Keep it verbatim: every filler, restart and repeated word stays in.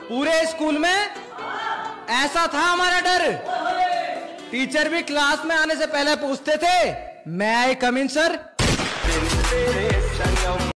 पूरे स्कूल में ऐसा था हमारा डर। टीचर भी क्लास में आने से पहले पूछते थे, मैं आई कम इन सर।